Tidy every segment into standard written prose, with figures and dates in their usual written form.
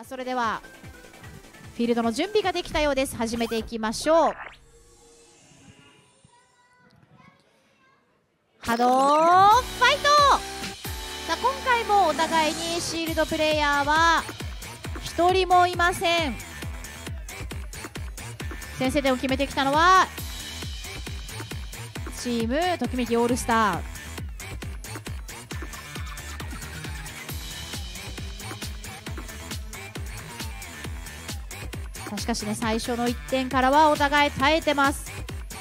あそれではフィールドの準備ができたようです。始めていきましょう。波動ファイト。さあ今回もお互いにシールドプレイヤーは1人もいません。先制点を決めてきたのはチームときめきオールスター。しかしね、最初の1点からはお互い耐えてます。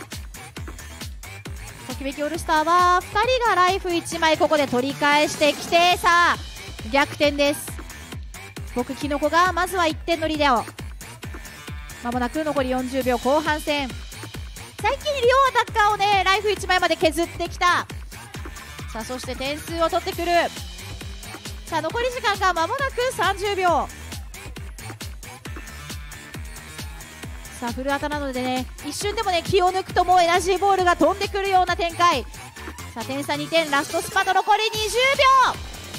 ときめきオールスターは2人がライフ1枚ここで取り返してきて、さあ逆転です。僕キノコがまずは1点のリード。まもなく残り40秒後半戦。最近両アタッカーをねライフ1枚まで削ってきた。さあそして点数を取ってくる。さあ残り時間がまもなく30秒。さあフルアタなのでね、一瞬でもね気を抜くともうエナジーボールが飛んでくるような展開。さあ点差2点、ラストスパート残り20秒。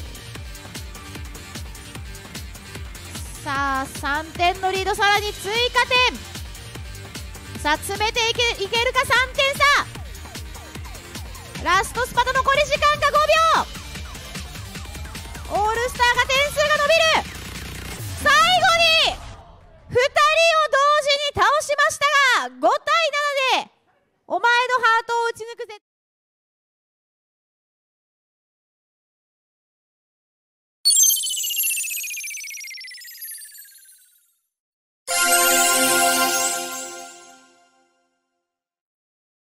さあ3点のリード、さらに追加点。さあ詰めていけるか。3点差。ラストスパート残り時間が5秒。オールスターが点数が伸びる。最後に2人を同時に倒しましたが5対7でお前のハートを打ち抜くぜ。